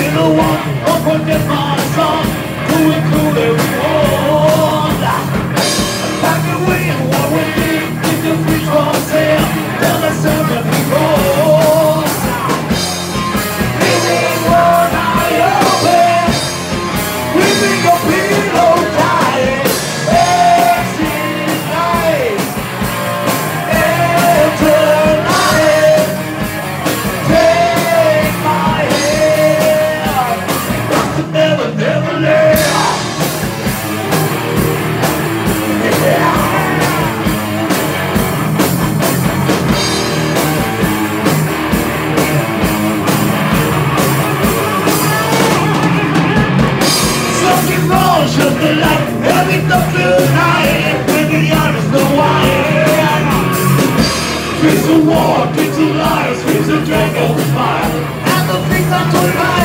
the one, don't forget my song, to include everyone. Back away and what we did, if the fish from sale, tell us seven people. Living one eye open, we think of pillow dying, exit night, enter night, take my hand, rock the never, never let. Just the light, having the blue night, when the others know why. Trees of war, trees of lies, trees of dragon's fire, and the things I'm told by.